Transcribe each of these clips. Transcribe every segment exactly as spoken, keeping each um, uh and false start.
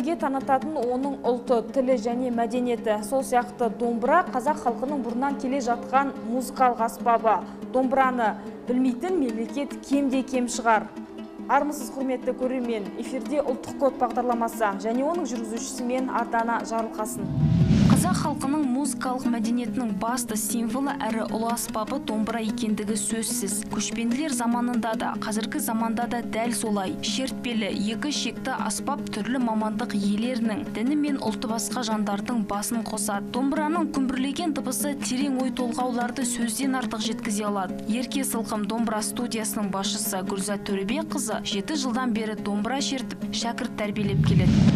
әлемге танытатын оның ұлты, тілі және мәдениеті. Сол сияқты домбыра қазақ халқының бұрыннан келе жатқан музыкалық аспабы. Домбыраны білмейтін мемлекет кемде кем шығар. Армысыз құрметті көрермен, эфирде ұлттық код бағдарламасы және оның жүргізушісімен Ардана Жарылқасын. Қазақ халқының музыкалық мәдениетінің басты символы әрі ұлы аспабы домбыра екендігі сөзсіз. Көшпенділер заманында да, қазіргі заманда да дәл солай. Шертпелі, екі шекті аспап түрлі мамандық иелерінің, діні мен ұлты басқа жандардың басын қосады. Домбыраның күмбірлеген дыбысы терең ой толғауларды сөзден артық жеткізе алады. Ерке Сылқым домбыра студиясының басшысы Гүлзат Төребекқызы жеті жылдан бері домбыра шертіп, шәкірт тәрбиелеп келеді.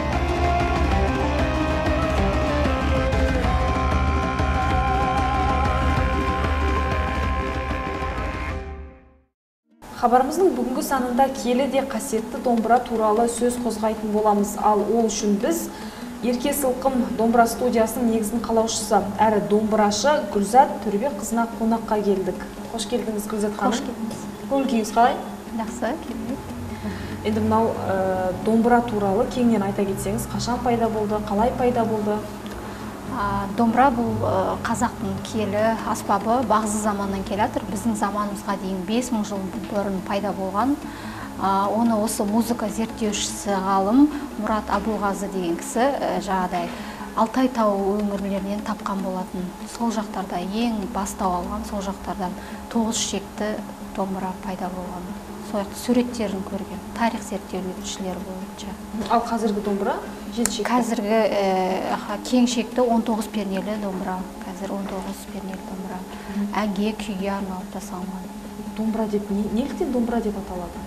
Хабарымыздың бүгінгі санында келі де қасиетті домбыра туралы сөз қозғайтын боламыз. Ал ол үшін біз Ерке Сылқым домбыра студиясының негізін қалаушысы, әрі домбырашы Гүлзат Төребекқызына қонаққа келдік. Қош келдіңіз, Гүлзат ханым. Қош келдіңіз. Көңіл-күйіңіз қалай? Жақсы, келмейді. Енді мынау домбыра туралы кеңінен айта кетсеңіз, қашан пайда болды, қалай пайда болды? Домбыра бұл қазақтың киелі аспабы бағзы заманнан келатыр. Біздің заманымызға дейін бес мың жыл бұрын пайда болған. Оны осы музыка зерттеушісі ғалым Мұрат Абылғазы деген кісі жаңағыдай Алтай тау өңірлерінен тапқан болатын. Сол жақтарда ең бастау алған, сол жақтардан тоғыз шекті домбыра пайда болған. Сол жақты суреттерін көрген, тарих зерттеушілері бойынша. Ал қазіргі домбыра жеті шекті? Қазіргі кең шекті он тоғыз пернелі домбыра. Қазір он тоғыз пернелі домбыра. Әнге, күйге арналып жасалған. Домбыра деп, неліктен домбыра деп аталады?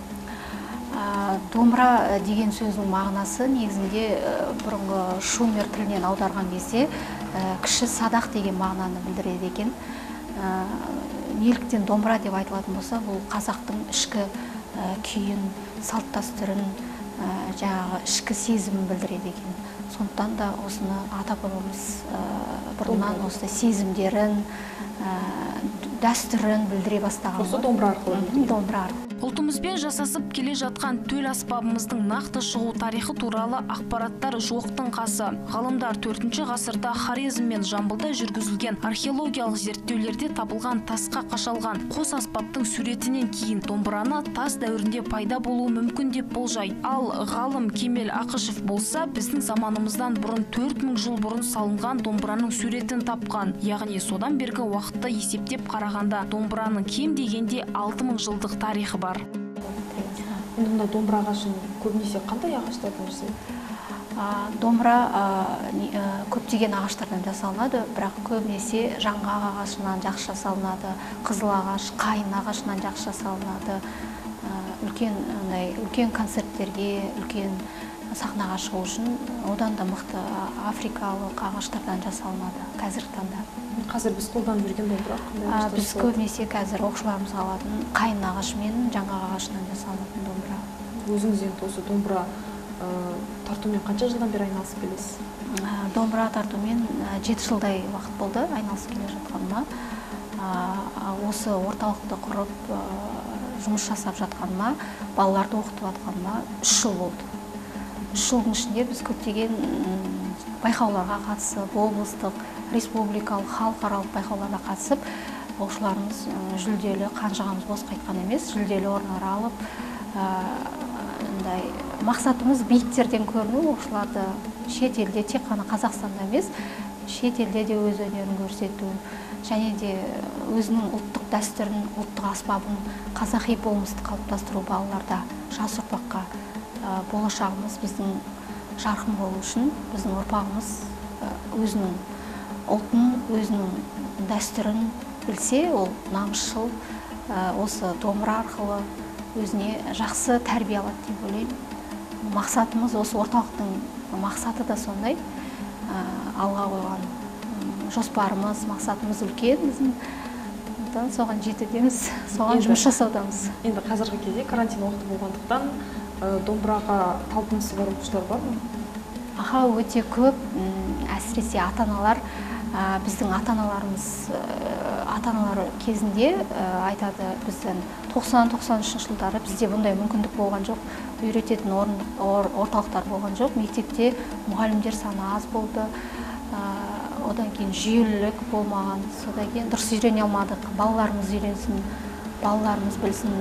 Домбыра деген сөздің мағынасы негізінде бұрынғы шумер тілінен аударған кезде кіші садақ деген мағынаны білдіреді екен. Неліктен домбыра деп айтылатын болса, бұл қазақтың ішкі күйін, салт дәстүрін, жаңағы ішкі сезімін білдіреді екен. Сондықтан да осыны ата-бабамыз бұрыннан осы сезімдерін, дәстүрін білдіре бастаған. Осы домбыра арқылы? Домбыра арқылы. Ұлтымызбен жасасып келе жатқан төл аспабымыздың нақты шығу тарихы туралы ақпараттар жоқтың қасы. Ғалымдар төртінші ғасырда Хорезм мен Жамбылда жүргізілген археологиялық зерттеулерде табылған тасқа қашалған қос аспаптың суретінен кейін домбыраны тас дәуірінде пайда болуы мүмкін деп болжайды. Ал ғалым Кемел Ақышев болса, біздің заманымыздан бұрын төрт мың жыл бұрын салынған домбыраның суретін тапқан. Яғни содан бергі уақытты есептеп қарағанда домбыраның кем дегенде алты мың жылдық тарихы бар. Мұнда домбыра ағашын көбінесе қандай ағаштардан жасайды? Домбыра көптеген ағаштардан жасалынады, бірақ көбінесе жаңғақ ағашынан жақсы жасалынады, қызыл ағаш, қайын ағашынан жақсы жасалынады. Үлкен үлкен концерттерге, үлкен сахнаға шығу үшін одан да мықты африкалық ағаштардан жасалынады қазіргі таңда. Қазір біз қолданып жүрген домбыра қандай ағаштан? Біз көбінесе қазір оқушыларымызға алатын қайын ағашы мен жаңғақ ағашынан жасалынатын домбыра. Өзіңіз енді осы домбыра тартумен қанша жылдан бері айналысып келесіз? Домбыра тартумен жеті жылдай уақыт болды айналысып келе жатқаныма. Осы орталықты құрып жұмыс жасап жатқаныма, балаларды оқытып жатқаныма үш жыл болды. үш жылдың ішінде біз көптеген байқауларға қатысып, облыстық, республикалық, халықаралық байқауларға қатысып, оқушыларымыз жүлделі, қанжығамыз бос қайтқан емес, жүлделі орындар алып, мақсатымыз биіктерден көріну, оқушыларды шет елде, тек қана Қазақстанда емес, шет елде де өз өнерін көрсету, және де өзінің ұлттық дәстүрін, ұлттық аспабын, қазақи болмысты қалыптастыру балаларда, жас ұрпаққа. Болашағымыз біздің жарқын болу үшін, біздің ұрпағымыз өзінің ұлтын, өзінің дәстүрін білсе, ол намысшыл, осы домбыра арқылы өзіне жақсы тәрбие алады деп ойлаймын. Мақсатымыз, осы орталықтың мақсаты да сондай. Алға қойған жоспарымыз, мақсатымыз үлкен біздің. Соған жетудеміз, соған жұмыс жасаудамыз. Енді қазіргі кезде карантин уақыты болғандықтан домбыраға талпынысы бар оқушылар бар ма? Аха, өте көп. Әсіресе ата-аналар біздің ата-аналарымыз ата-аналар кезінде айтады, біздің тоқсан тоқсан үшінші жылдары бізде бұндай мүмкіндік болған жоқ, үйрететін орталықтар болған жоқ, мектепте мұғалімдер саны аз болды, одан кейін жүйелілік болмаған, содан кейін дұрыс үйрене алмадық, балаларымыз үйренсін, балаларымыз білсін,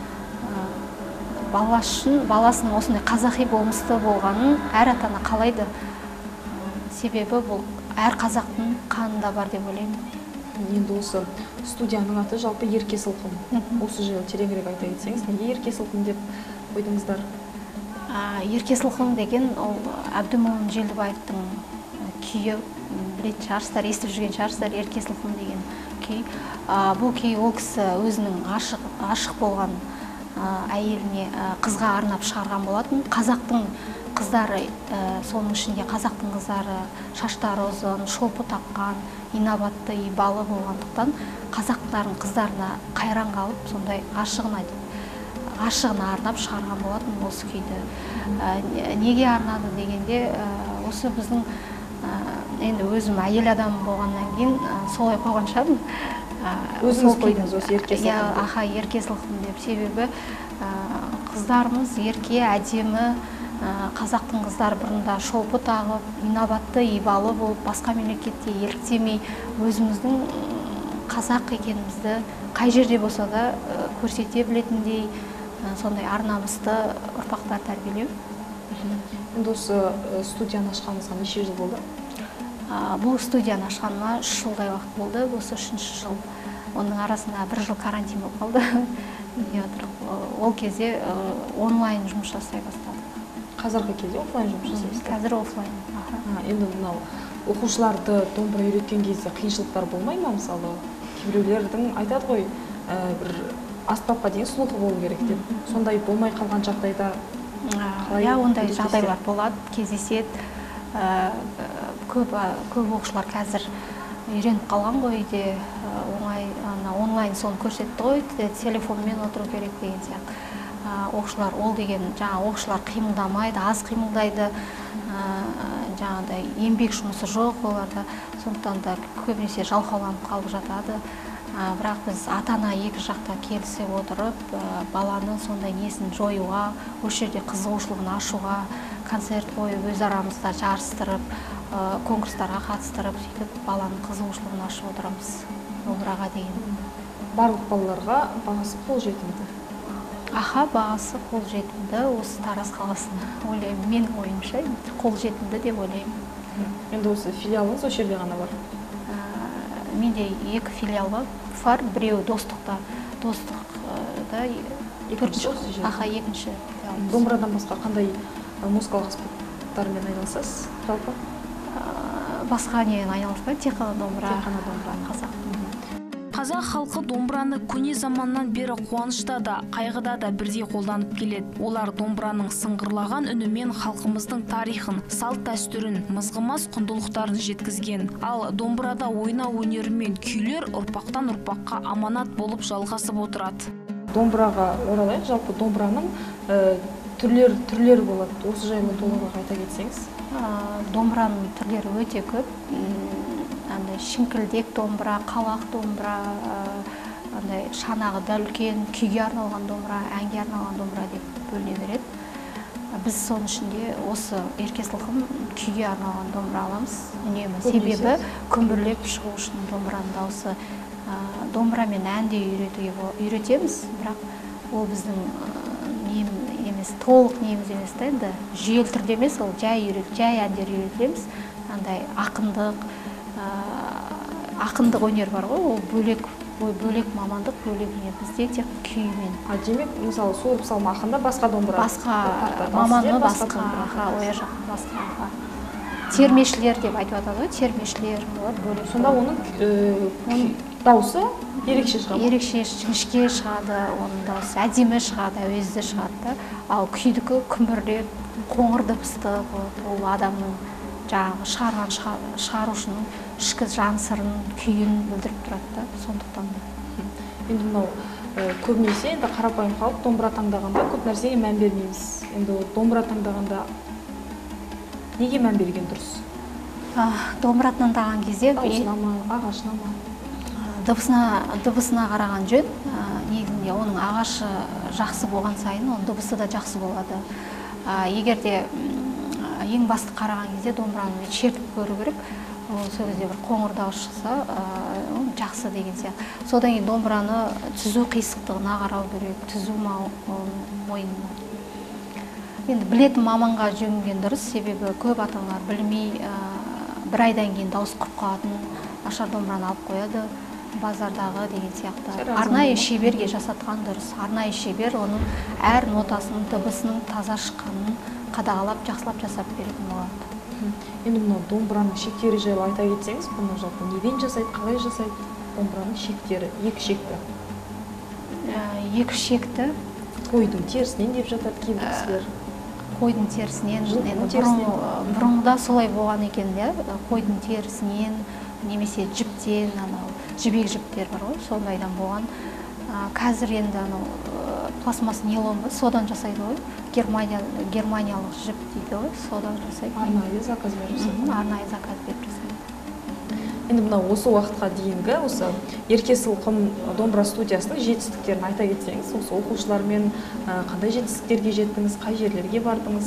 баласының осындай қазақи болмысты болғанын әр ата-ана қалайды. Себебі бұл әр қазақтың қанында бар деп ойлаймын. Енді осы студияның аты жалпы Ерке Сылқым. Осы жайлы тереңірек айта кетсеңіз, неге Ерке Сылқым деп қойдыңыздар? Ерке Сылқым деген ол Әбдімомын Желдібаевтың күйі, білетін шығарсыздар, естіп жүрген шығарсыздар, Ерке Сылқым деген күй. Бұл күй ол кісі өзінің ғашық болған әйеліне, қызға арнап шығарған болатын. Қазақтың қыздары, соның ішінде қазақтың қыздары шаштары ұзын, шолпы таққан, инабатты, ибалы болғандықтан қазақтардың қыздарына қайран қалып, сондай ғашығын айтып, ғашығына арнап шығарған болатын осы күйді. Неге арнады дегенде, осы біздің енді өзім әйел адам болғаннан кейін солай қойған шығармын. Өзіңіз қойдыңыз осы Ерке Сылқым? Аха, Ерке Сылқым деп. Себебі қыздарымыз ерке, әдемі, қазақтың қыздары бұрында шолпы тағып, инабатты, ибалы болып, басқа мемлекетте еліктемей, өзіміздің қазақ екенімізді қай жерде болса да көрсете білетіндей, сондай ар-намысты ұрпақтар тәрбиелеу. Енді осы студияны ашқаныңызға неше жыл болды? Бұл студияны ашқаныма үш жылдай уақыт болды, осы үшінші жыл. Оның арасында бір жыл карантин болып қалды. Ол кезде онлайн жұмыс жасай бастады. Қазіргі кезде офлайн жұмыс жасайсыз? Қазір офлайн. Енді мынау оқушыларды домбыра үйреткен кезде қиыншылықтар болмай ма? Мысалы, кейбіреулердің айтады ғой, бір аспапқа деген сұлулығы болу керек деп. Сондай болмай қалған жағдайда қалай? Иә, ондай жағдайлар болады, кездеседі. Көп оқушылар қазір үйреніп қалған ғой, үйде оңай онлайн соны көрсетті ғой, телефонмен отыру керек деген сияқты. Оқушылар ол деген, жаңа оқушылар қимылдамайды, аз қимылдайды, жаңағыдай еңбек жұмысы жоқ оларда, сондықтан да көбінесе жалқауланып қалып жатады. Бірақ біз ата-ана екі жақта келісе отырып, баланы сондай несін жоюға, осы жерде қызығушылығын ашуға, концерт қойып, өз арамызда жарыстырып, конкурстарға қатыстырып, сөйтіп баланың қызығушылығын ашып отырамыз домбыраға деген. Барлық балаларға бағасы қолжетімді? Аха, бағасы қолжетімді, осы Тараз қаласында ойлаймын, менің ойымша қолжетімді деп ойлаймын. Енді осы филиалыңыз осы жерде ғана бар? Менде екі филиал бар, біреуі Достықта, Достықта аха, екінші филиал. Домбырадан басқа қандай музыкалық аспаптармен айналысасыз жалпы? Басқа немен айналыспайды, тек қана домбыра. Тек қана домбыра. Қазақ. Қазақ халқы домбыраны көне заманнан бері қуанышта да, қайғыда да бірдей қолданып келеді. Олар домбыраның сыңғырлаған үнімен халқымыздың тарихын, салт дәстүрін, мызғымас құндылықтарын жеткізген. Ал домбырада ойнау өнері мен күйлер ұрпақтан ұрпаққа аманат болып жалғасып отырады. Домбыраға оралайық, жалпы домбыраның түрлер түрлері болады. Осы жайлы толығырақ айта кетсеңіз? Домбыраның түрлері өте көп. Шіңкілдек домбыра, қалақ домбыра, шанағы дәл үлкен, күйге арналған домбыра, әнге арналған домбыра деп бөліне береді. Біз соның ішінде осы Ерке Сылқым күйге арналған домбыра аламыз. Үнемі себебі күмбірлеп шығу үшін домбыраның дауысы. Домбырамен әнде үйретеміз, бірақ ол біздің емес, толық неміз емес та, енді жүйелі түрде емес, ол жай әндер үйретеміз. Ақындық, ақындық өнер бар ғой, ол бөлек бөлек мамандық, бөлек өнер. Бізде тек күймен. А демек, мысалы, суырып салма ақында басқа домбыра? Басқа маманы, басқа, оя жақын басқа. Термешілер деп айтып атады ғой, термешілер болады, бөлек. Сонда оның дауысы ерекше шығады? Ерекше, жіңішке шығады, оның дауысы әдемі шығады, әуезді шығады. Ал күйдікі күмбірлеп, қоңыр дыбысты, ол адамның жаңағы шығарған шығарушының ішкі жан сырын, күйін білдіріп тұрады, сондықтан да. Енді мынау көбінесе енді қарапайым халық домбыра таңдағанда көп нәрсеге мән бермейміз. Енді домбыра таңдағанда неге мән берген дұрыс? Домбыра тыңдаған кезде дауысына ма, ағашына ма? дыбысына дыбысына қараған жөн. Негізінде оның ағашы жақсы болған сайын, оның дыбысы да жақсы болады. Егер де ең басты қараған кезде домбыраны шертіп көру керек. Сол кезде бір қоңыр дауыс шықса, жақсы деген сияқты. Содан кейін домбыраны түзу қисықтығына қарау керек, түзу мойнына. Енді білетін маманға жүгінген дұрыс, себебі көп ата-аналар білмей, бір айдан кейін дауыс құрып қалатын, нашар домбыраны алып қояды, базардағы деген сияқты. Арнайы шеберге жасатқан дұрыс. Арнайы шебер оның әр нотасының, дыбысының таза шыққанын қадағалап, жақсылап жасап беретін болады. Енді мынау домбыраның шектері жайлы айта кетсеңіз, бұны жалпы неден жасайды, қалай жасайды? Домбыраның шектері, екі шекті. Екі шекті. Қойдың терісінен деп жатады кейбір кісілер. Қойдың терісінен, бұрынғыда солай болған екен, қойдың терісінен, немесе жіптен, жібек жіптер бар ғой, сондайдан болған. Қазір енді пластмасс нейлон ба, содан жасайды ғой. Германиялық жіп дейді ғой, содан жасайды. Арнайы заказ беріп жасайды. Арнайы заказ беріп жасайды. Енді мына осы уақытқа дейінгі осы Ерке Сылқым домбыра студиясының жетістіктерін айта кетсеңіз, осы оқушылармен қандай жетістіктерге жеттіңіз, қай жерлерге бардыңыз?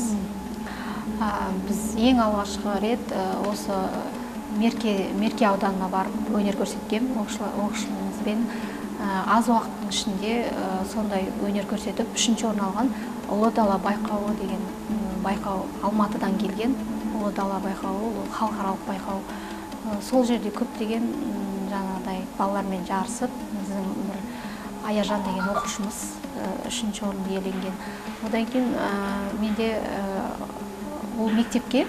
Біз ең алғашқы рет осы Мерке ауданына барып өнер көрсеткен оқушымызбен аз уақыттың ішінде сондай өнер көрсетіп, үшінші орын алған Ұлы дала байқауы деген байқау, Алматыдан келген Ұлы дала байқауы, халықаралық байқау. Сол жерде көптеген жаңағыдай балалармен жарысып, біздің бір Аяжан деген оқушымыз үшінші орынды иеленген. Одан кейін менде ол мектепке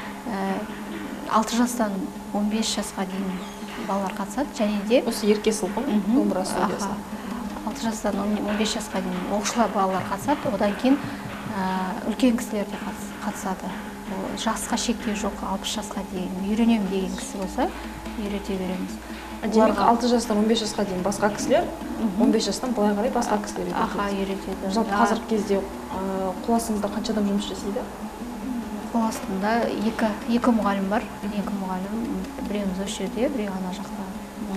алты жастан он бес жасқа дейін балалар қатысады, және де осы Ерке Сылқым домбыра студиясына алты жастан он бес жасқа дейін оқушылар балалар қатысады. Одан кейін үлкен кісілер де қатысады. Жасқа шектеу жоқ, алпыс жасқа дейін үйренемін деген кісі болса, үйрете береміз. Демек алты жастан он бес жасқа дейін басқа кісілер, он бес жастан былай қарай басқа кісілер үйретеді. Аха, үйретеді. Жалпы қазіргі кезде қол астыңызда қанша адам жұмыс жасайды? Қол астында екі мұғалім бар. Екі мұғалім, біреуіміз осы жерде, біреу ана жақта.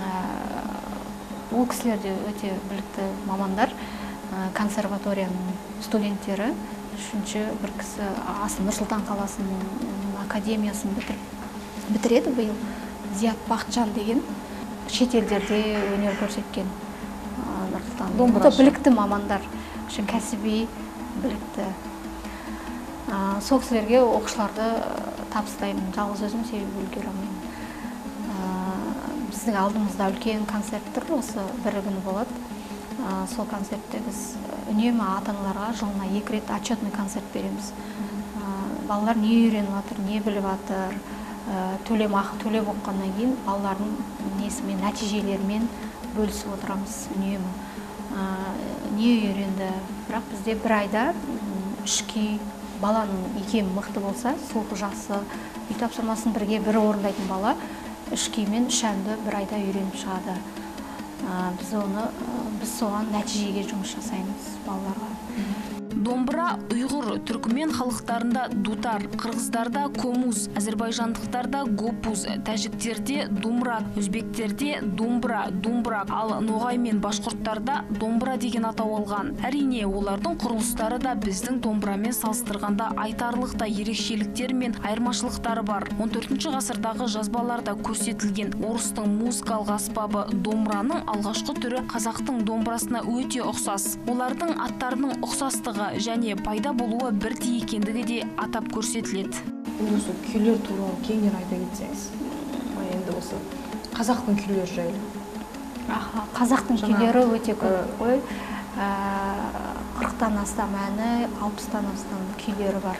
Ол кісілер де өте білікті мамандар, консерваторияның студенттері. Үшінші бір кісі Нұр-Сұлтан қаласының академиясын бітіреді биыл. Зият Бақытжан деген шетелдерде өнер көрсеткен Нұр-Сұлтан. Білікті мамандар, үшін кәсіби білікті. Сол кісілерге оқушыларды табыстаймын. Жалғыз өзім себебі үлгере алмаймын. Біздің алдымызда үлкен концерт тұр, осы бір күні болады. Сол концертте біз үнемі ата-аналарға жылына екі рет отчетный концерт береміз. Балалар не үйреніп жатыр, не біліп жатыр, төлем ақы төлеп оққаннан кейін балалардың несімен, нәтижелерімен бөлісіп отырамыз үнемі. Не үйренді, бірақ бізде бір айда үш күй, баланың икемі мықты болса, слухы жақсы, үй тапсырмасын бірге бір орындайтын бала үш күймен үш әнді бір айда үйреніп шығады. Біз оны, біз соған нәтижеге жұмыс жасаймыз балаларға. Домбыра ұйғыр, түркімен халықтарында дутар, қырғыздарда комуз, әзербайжандықтарда гопуз, тәжіктерде думра, өзбектерде думбра, думбрак, ал ноғай мен башқұрттарда домбыра деген атау алған. Әрине, олардың құрылыстары да біздің домбырамен салыстырғанда айтарлықтай ерекшеліктер мен айырмашылықтары бар. он төртінші ғасырдағы жазбаларда көрсетілген орыстың музыкалық аспабы домбыраның алғашқы түрі қазақтың домбырасына өте ұқсас. Олардың аттарының ұқсастығы және пайда болуы бірдей екендігі де атап көрсетіледі. Осы күйлер туралы кеңінен айта кетсеңіз, енді осы қазақтың күйлері жайлы. Қазақтың күйлері өте көп қой. қырықтан астам әні, алпыстан астам күйлері бар.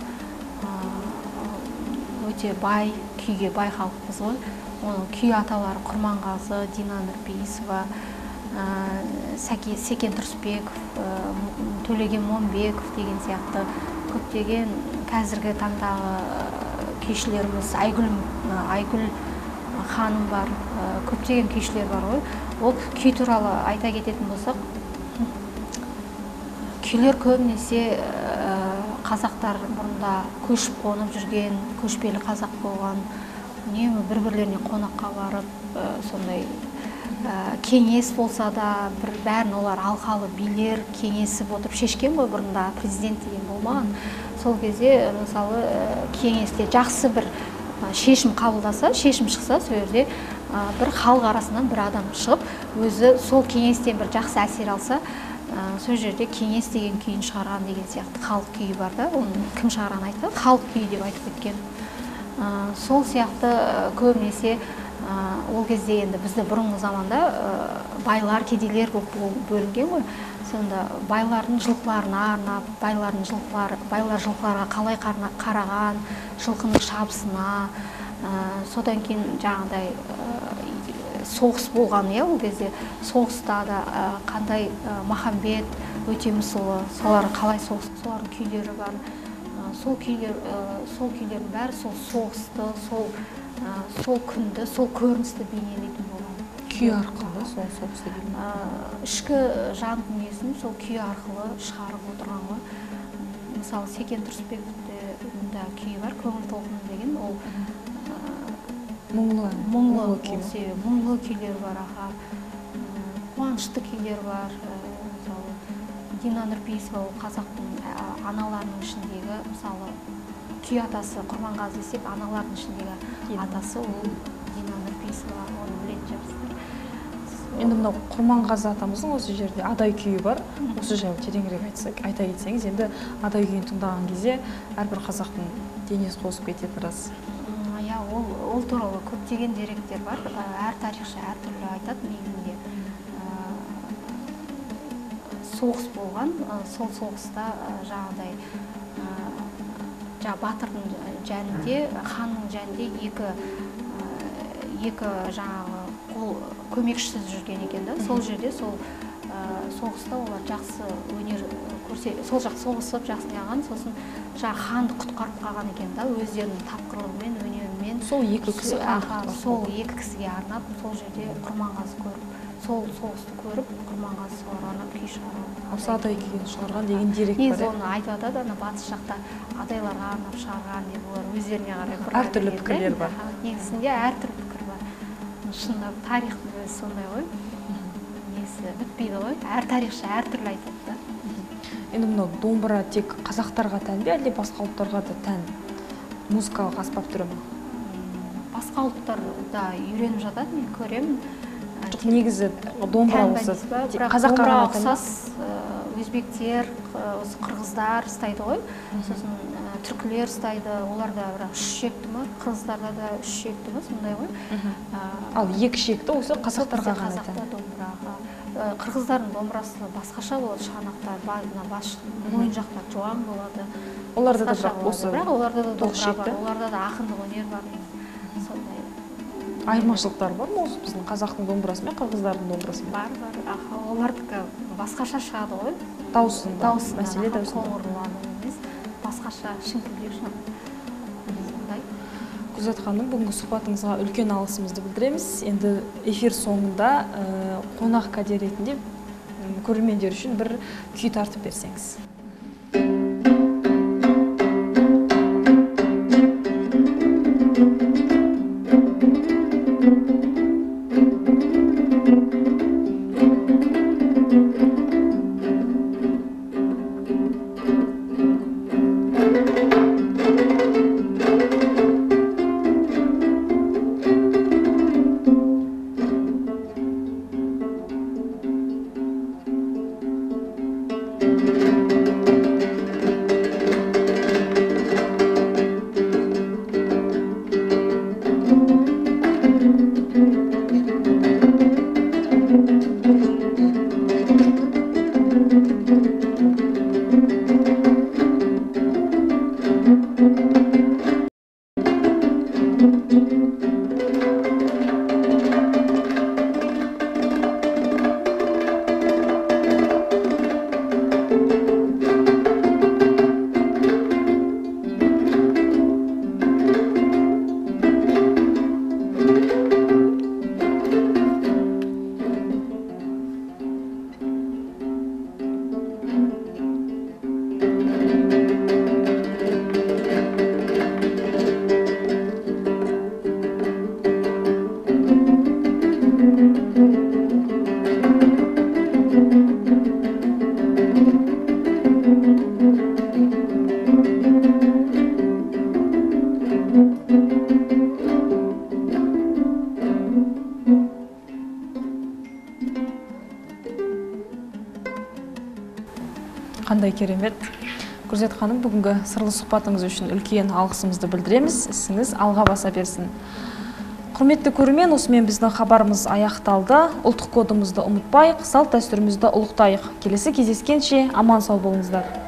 Өте бай, күйге бай халықпыз ғой. Оның күй аталары Құрманғазы, Дина Нұрпейісова, Секен Тұрысбеков, Төлеген Момбеков деген сияқты көптеген қазіргі таңдағы күйшілеріміз, Айгүл ханым бар, көптеген күйшілер бар ғой. Ол күй туралы айта кететін болсақ, күйлер көбінесе қазақтар бұрында көшіп қонып жүрген, көшпелі қазақ болған, үнемі бір-бірлеріне қонаққа барып, сондай кеңес болса да, бір бәрін олар алқалы билер кеңесіп отырып шешкен ғой, бұрында президент деген болмаған. Сол кезде мысалы кеңесте жақсы бір шешім қабылдаса, шешім шықса, сол жерде бір халық арасынан бір адам шығып, өзі сол кеңестен бір жақсы әсер алса, сол жерде кеңес деген күйін шығарған деген сияқты халық күйі бар да, оны кім шығарған айтты? Халық күйі деп айтып кеткен. Сол сияқты көбінесе ол кезде енді бізді бұрынғы заманда байлар, кедейлер болып бөлінген ғой. Сонда байлардың жылқыларына арнап, байлардың жылқылары, байлар жылқыларға қалай қараған, жылқының шабысына, содан кейін жаңағыдай соғыс болған, иә, ол кезде соғыста да қандай Махамбет, Өтемісұлы, солар қалай соғыс, солардың күйлері бар. Сол күйлер, сол күйлердің бәрі сол соғысты, сол сол күнді, сол көріністі бейнелейтін болған. Күй арқылы сол соғысты бейнелейтін. Ішкі жан дүниесін сол күй арқылы шығарып отырған ғой. Мысалы, Секен Тұрысбековте да күйі бар, көңіл толқыны деген, ол мұңлы, мұңлы күй, мұңлы күйлер бар, аға. Қуанышты күйлер бар. Мысалы, Дина Нұрпейісова, ол қазақтың аналарының ішіндегі, мысалы, күй атасы Құрманғазы десек, аналардың ішіндегі атасы ол Дина Нұрпейісова, оны білетін шығарсыздар. Енді мынау Құрманғазы атамыздың осы жерде адай күйі бар. Осы жайлы тереңірек айтсақ, айта кетсеңіз, енді адай күйін тыңдаған кезде әрбір қазақтың денесі қосып кететін рас. Иә, ол туралы көптеген деректер бар. Әр тарихшы әртүрлі айтады негізінде. Соғыс болған, сол соғыста жаңағыдай батырдың жәнінде, ханның жәнінде екі екі жаңағы қол көмекшісіз жүрген екен да. Сол жерде сол соғыста олар жақсы өнер көрсетіп, сол жақ соғысып жақсы неғылған, сосын жаңағы ханды құтқарып қалған екен да, өздерінің тапқырлығымен, өнерімен. Сол екі кісі сол екі кісіге арнап, сол жерде Құрманғазы көріп, сол соғысты көріп, Құрманғазы соларға арнап күй шығарған. Осы адай күйін шығарған деген дерек бар. Негізі оны айтып жатады, ана батыс жақта адайларға арнап шығарған деп, олар өздеріне қарай әртүрлі пікірлер бар. Негізінде әртүрлі пікір бар. Шынында тарихтың өзі сондай ғой. Несі бітпейді ғой. Әр тарихшы әртүрлі айтады да. Енді мынау домбыра тек қазақтарға тән бе, әлде басқа ұлттарға да тән музыкалық аспап түрі ме? Басқа ұлттар да үйреніп жатады, мен көремін. Жоқ, негізі домбыра осы қазаққа ғана ұқсас, өзбектер, осы қырғыздар ұстайды ғой. Сосын түркілер ұстайды, оларда үш шекті ме, қырғыздарда да үш шекті ме, сондай ғой. Ал екі шекті осы қазақтарға ғана тән. Қазақта домбыраға. Қырғыздардың домбырасы басқаша болады, шығанақтар, мойын жақтар жуан болады. Оларда да бірақ осы оларда да домбыра бар, оларда да ақындық өнер бар. Сондай айырмашылықтар бар ма осы біздің қазақтың домбырасы мен қырғыздардың домбырасы? Бар, бар. Олардікі басқаша шығады ғой. Даусында, мәселе даусында. Қоңырлану емес, басқаша шіңкілдеу шығады. Гүлзат ханым, бүгінгі сұхбатыңызға үлкен алғысымызды білдіреміз. Енді эфир соңында қонақ кәде ретінде көрермендер үшін бір күй тартып берсеңіз. Қандай керемет. Гүлзат ханым, бүгінгі сырлы сұхбатыңыз үшін үлкен алғысымызды білдіреміз. Ісіңіз алға баса берсін. Құрметті көрермен, осымен біздің хабарымыз аяқталды. Ұлттық кодымызды ұмытпайық, салт дәстүрімізді ұлықтайық. Келесі кездескенше аман сау болыңыздар.